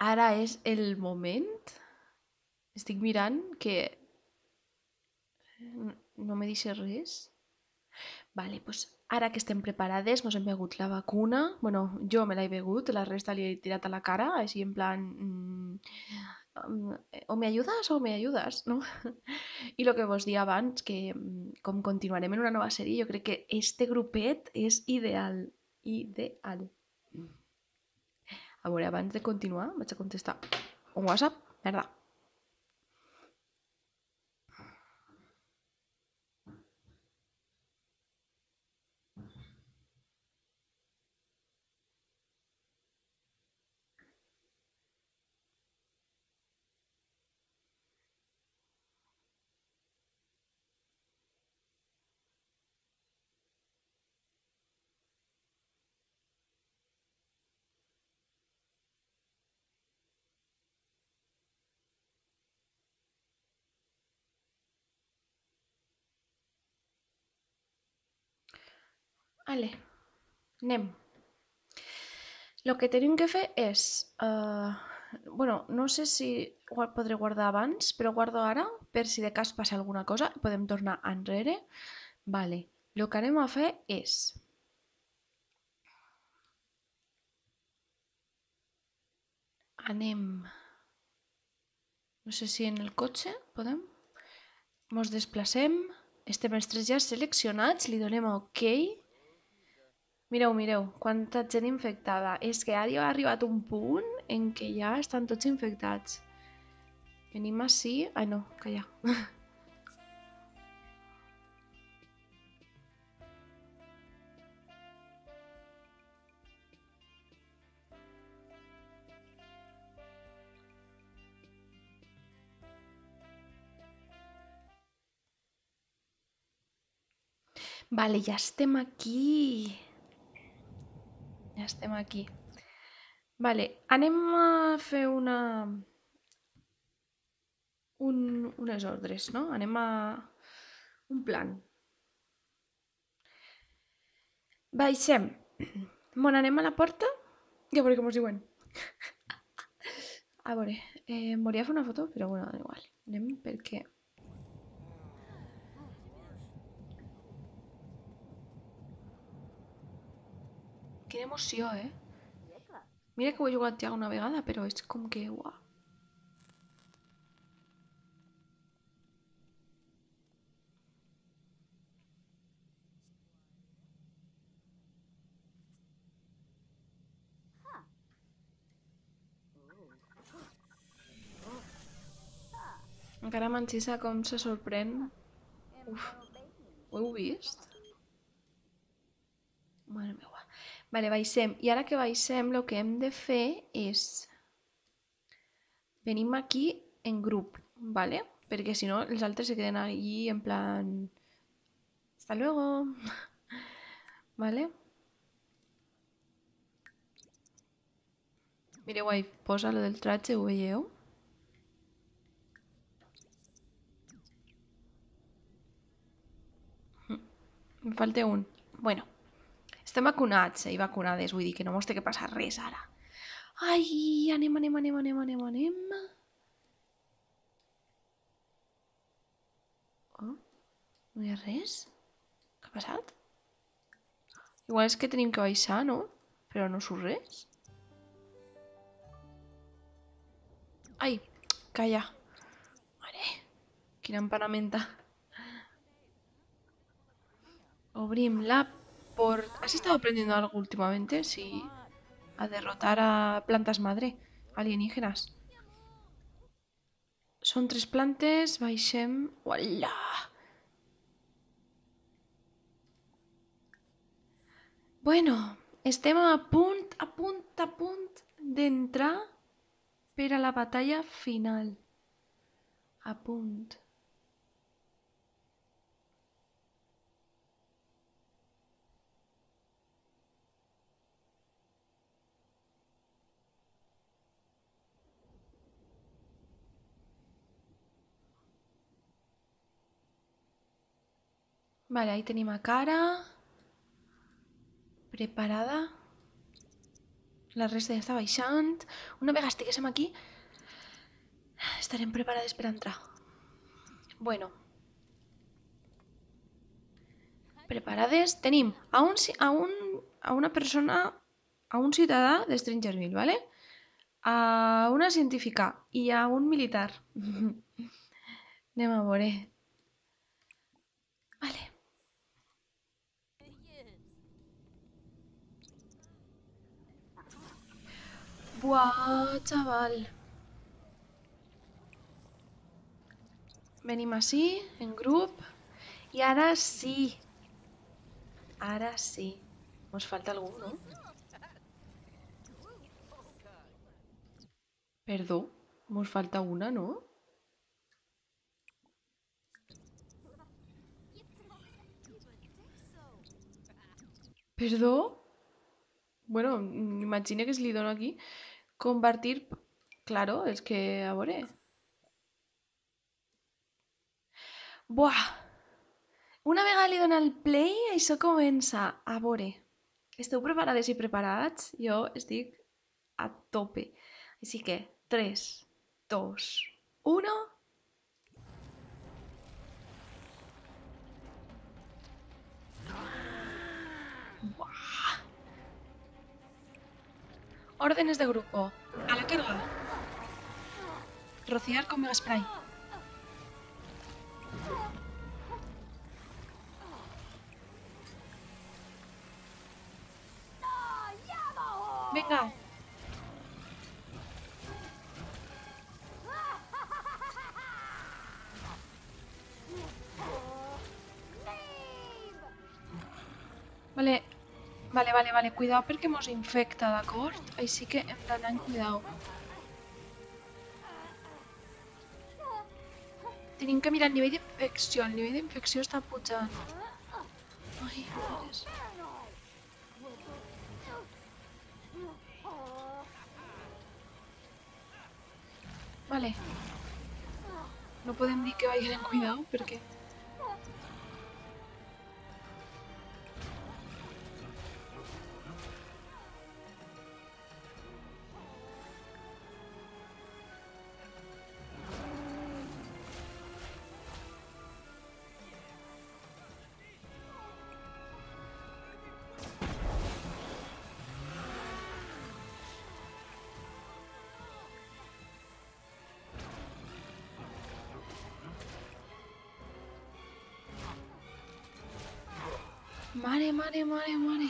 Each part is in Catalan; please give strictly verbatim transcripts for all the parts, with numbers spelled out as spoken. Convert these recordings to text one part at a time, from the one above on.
Ara és el moment. Estic mirant que no me deixa res. Vale, pues ara que estem preparades, mos hem begut la vacuna. Bueno, jo me l'he begut, la resta li he tirat a la cara, així en plan... mm, mm, o me ayudas o me ayudas, no? I el que vos dia abans, que mm, com continuarem en una nova sèrie, jo crec que este grupet és ideal. Ideal. A veure, abans de continuar, vaig a contestar un WhatsApp. Merda. Vale, anem. El que tenim que fer és... Uh, bueno, no sé si ho podré guardar abans, però guardo ara per si de cas passa alguna cosa i podem tornar enrere. Vale, el que anem a fer és... Anem... No sé si en el cotxe podem... Ens desplacem, estem els tres ja seleccionats, li donem a OK. Mireu, mireu, quanta gent infectada. És que ara ha arribat un punt en què ja estan tots infectats. Venim així... Ai, no, calla. Vale, ja estem aquí. Ja estem aquí. Vale, anem a fer una... Un, unes ordres, no? Anem a... Un plan. Baixem. Bon, anem a la porta. Ja veuré com us diuen. A veure, eh, em volia fer una foto, però bueno, igual. Anem perquè... Quina emoció, eh? Mira que ho he jugat ja una vegada, però és com que... Uau. Encara m'encisa com se sorprèn. Uf, ho heu vist? Mare meva. Vale, baixem. I ara que baixem, el que hem de fer és... Venim aquí en grup, ¿vale? Perquè si no, els altres se queden allí en plan... Hasta luego. ¿Vale? Mireu, ahí posa lo del tratge, ho veieu? Em falta un. Bueno, estem vacunats i vacunades, vull dir que no mos té que passar res ara. Ai, anem, anem, anem, anem, anem, anem. Oh, no hi ha res? Què ha passat? Igual és que tenim que baixar, no? Però no surt res. Ai, calla. Mare, quina empanamenta. Obrim la porta. ¿Has estado aprendiendo algo últimamente? Sí. A derrotar a plantas madre alienígenas. Són tres plantes, baixem... Uala! Bueno, estem a punt, a punt, a punt d'entrar per a la batalla final. A punt. Vale, ahí tenim a Cara. Preparada. La resta ja està baixant. Una vegada estiguéssim aquí, estarem preparades per entrar. Bueno, preparades. Tenim a, un, a, un, a una persona, a un ciutadà de Strangerville, ¿vale? A una científica i a un militar. Anem a veure. Vale. Buah, chaval. Venim així, en grup. I ara sí. Ara sí. Ens falta algú, no? Perdó. Ens falta una, no? Perdó? Bueno, m'imagino que se li dono aquí. Compartir... Claro, és que... A veure... Buah! Una vegada li dona el play, això comença. A veure... Esteu preparades i preparats? Jo estic a tope. Així que... tres, dos, uno... Buah! Órdenes de grupo. A la carga. Rociar con mega spray. Venga. Vale, vale, vale, vale. Cuidado perquè mos infecta, d'acord? Així que hem d'anar amb cuidao. Tenim que mirar el nivell d'infecció. El nivell d'infecció està pujant. Ai, mares. Vale. No podem dir que vagin amb cuidao perquè... Mare, mare, mare, mare.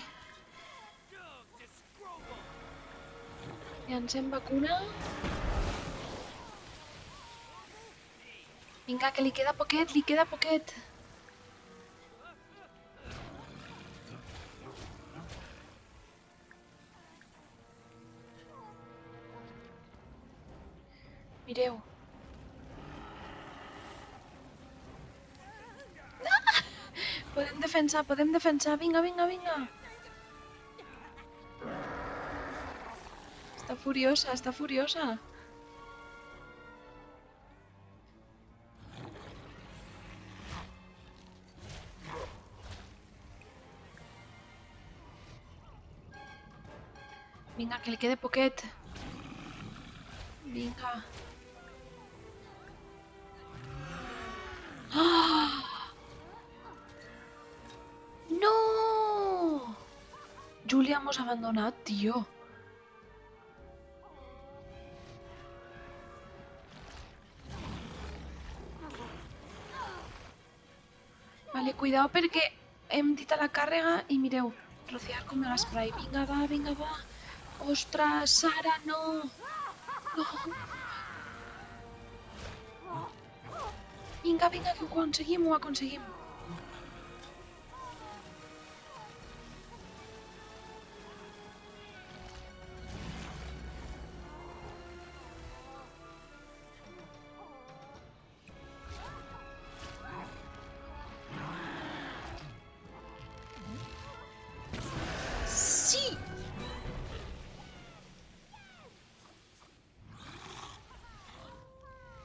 Llancem vacuna. Vinga, que li queda poquet, li queda poquet. Mireu. Podem defensar, podem defensar. Vinga, vinga, vinga. Està furiosa, està furiosa. Vinga, que li quede poquet. Vinga. ¡Ah! ¡No! Julia hemos abandonado, tío. Vale, cuidado perquè hem dit a la càrrega i mireu, rociar con mega spray. Vinga, va, vinga, va. Ostres, Sara, no. No. Vinga, vinga, que ho aconseguim, ho aconseguim. Sí!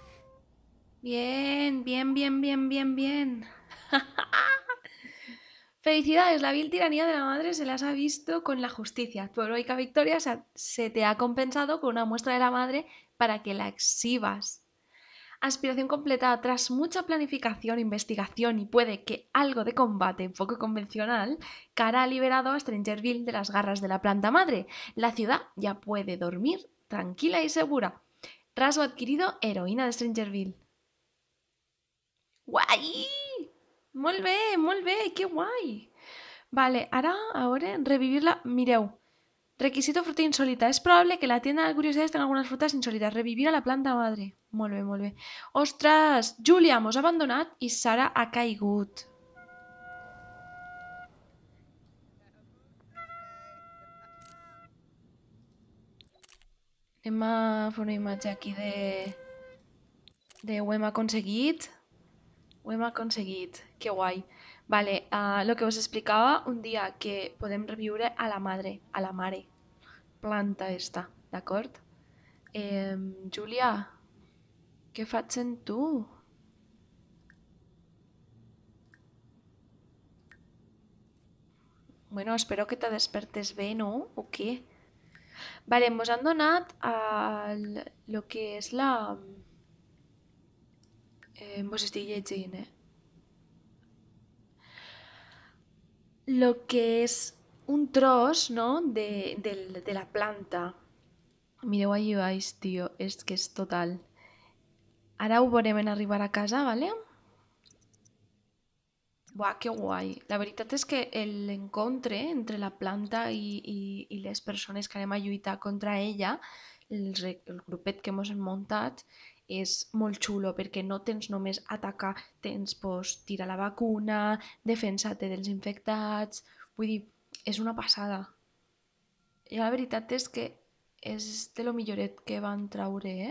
Bien, bien, bien, bien, bien, bien. Felicidades, la vil tiranía de la madre se las ha visto con la justicia. Tu heroica victoria se, se te ha compensado con una muestra de la madre para que la exhibas. Aspiración completada tras mucha planificación, investigación y puede que algo de combate poco convencional, Kara ha liberado a Strangerville de las garras de la planta madre. La ciudad ya puede dormir tranquila y segura. Rasgo adquirido, heroína de Strangerville. ¡Guay! Molt bé, molt bé, que guai! Vale, ara, a veure, revivirla. Mireu, requisito fruta insólita. Es probable que la tienda de curiosidades tenga algunas frutas insólitas. Revivir a la planta madre. Molt bé, molt bé. Ostres, Júlia mos ha abandonat i Sara ha caigut. Anem a fer una imatge aquí de... de ho hem aconseguit. Ho hem aconseguit. Que guai. Vale, uh, lo que us explicava un dia, que podem reviure a la madre, a la mare. Planta esta, d'acord? Eh, Júlia, què faig en tu? Bueno, espero que te despertes bé, no? O què? Vale, ens han donat el, lo que és la... Eh, vos estic llegint, eh? Lo que és un tros, no?, de, del, de la planta. Mireu allí baix, tio, és que és total. Ara ho veurem en arribar a casa, ¿vale? Buah, que guai. La veritat és que l'encontre entre la planta i, i, i les persones que anem a lluitar contra ella, el, re- el grupet que mos hem muntat, és molt xulo perquè no tens només atacar, tens pues, tirar la vacuna, defensar-te dels infectats, vull dir, és una passada. I la veritat és que és de lo milloret que van traure, eh?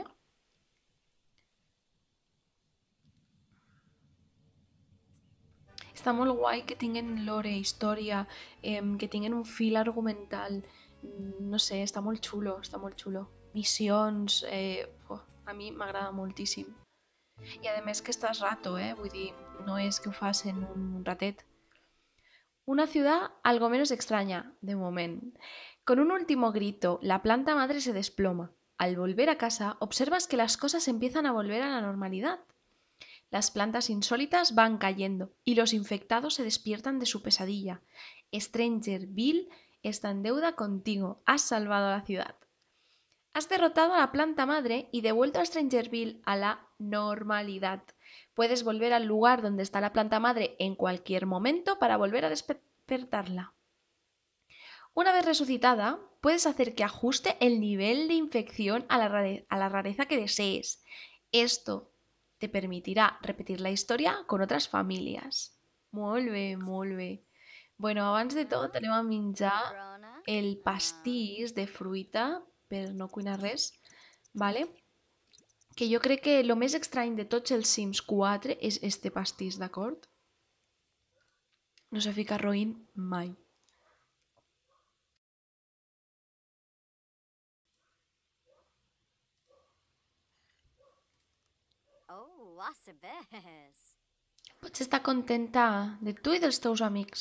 Està molt guai que tinguen lore, història, em, que tinguen un fil argumental. Mm, No sé, està molt xulo, està molt xulo. Missions, eh, oh, a mi m'agrada moltíssim. I a més que estàs rato, eh? Vull dir, no és que ho fas en un ratet. Una ciudad algo menos extraña, de momento. Con un último grito, la planta madre se desploma. Al volver a casa, observas que las cosas empiezan a volver a la normalidad. Las plantas insólitas van cayendo y los infectados se despiertan de su pesadilla. Strangerville está en deuda contigo. Has salvado a la ciudad. Has derrotado a la planta madre y devuelto a Strangerville a la normalidad. Puedes volver al lugar donde está la planta madre en cualquier momento para volver a despertarla. Una vez resucitada, puedes hacer que ajuste el nivel de infección a la, rare a la rareza que desees. Esto te permitirá repetir la historia con otras familias. Molt bé, molt bé. Bueno, abans de tot anem a menjar el pastís de fruita per no cuinar res, ¿vale? Que jo crec que el més estrany de tots els Sims quatre és este pastís, d'acord? No s'ha ficat roïn mai. Oh, Wasabes. Pots estar contenta de tu i dels teus amics.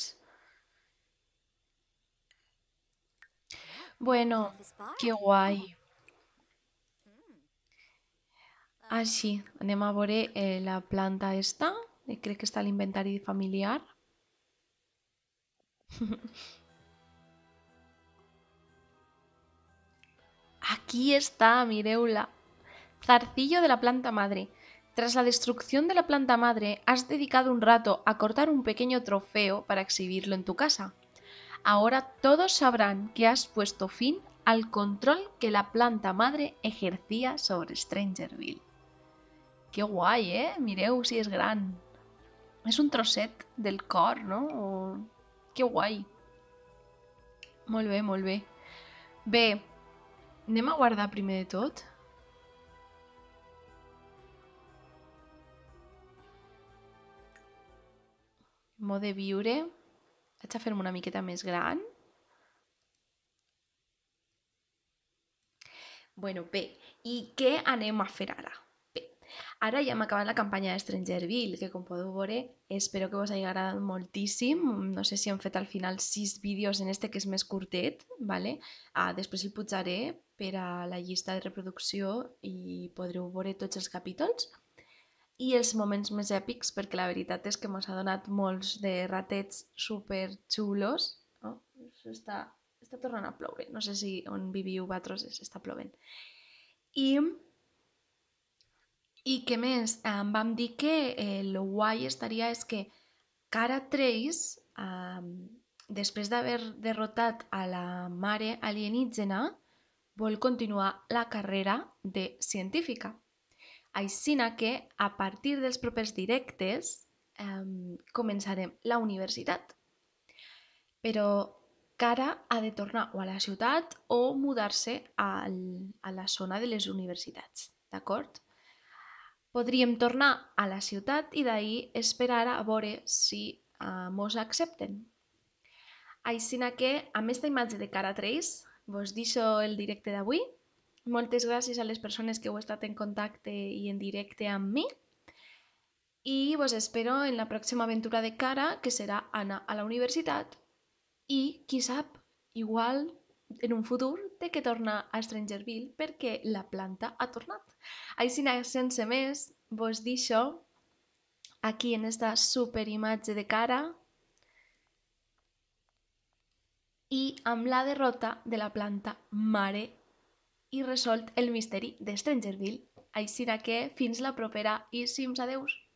Bueno, que guai. Així, anem a veure eh, la planta esta. Eh, crec que està a l'inventari familiar. Aquí está, mireu-la. Zarcillo de la planta madre. Tras la destrucción de la planta madre, has dedicado un rato a cortar un pequeño trofeo para exhibirlo en tu casa. Ahora todos sabrán que has puesto fin al control que la planta madre ejercía sobre Strangerville. Que guai, eh? Mireu si és gran. És un trosset del cor, no? O... Que guai. Molt bé, molt bé. Bé, anem a guardar primer de tot. Mode viure. Vaig a fer-me una miqueta més gran. Bueno, bé, i què anem a fer ara? Bé, Ara ja hem acabat la campanya de Strangerville, que com podeu veure, espero que us hagi agradat moltíssim. No sé si hem fet al final sis vídeos en este que és més curtet, ¿vale? Ah, després el pujaré per a la llista de reproducció i podreu veure tots els capítols. I els moments més èpics, perquè la veritat és que mos ha donat molts de ratets super xulos. Oh, està, està tornant a ploure, no sé si on viviu vosaltres està plovent. I I què més? Em vam dir que eh, lo guai estaria és que Cara Trace, eh, després d'haver derrotat a la mare alienígena, vol continuar la carrera de científica. Aixina que, a partir dels propers directes, eh, començarem la universitat. Però Cara ha de tornar o a la ciutat o mudar-se al, a la zona de les universitats, d'acord? Podríem tornar a la ciutat i d'ahir esperar a veure si uh, mos accepten. Així que, amb aquesta imatge de cara Trace, vos deixo el directe d'avui. Moltes gràcies a les persones que heu estat en contacte i en directe amb mi. I vos espero en la pròxima aventura de cara, que serà anar a la universitat i, qui sap, igual en un futur té que tornar a Strangerville perquè la planta ha tornat. Així, sense més, vos deixo aquí en esta super imatge de cara i amb la derrota de la planta mare i resolt el misteri de Strangerville. Així que fins la propera i sims adeus!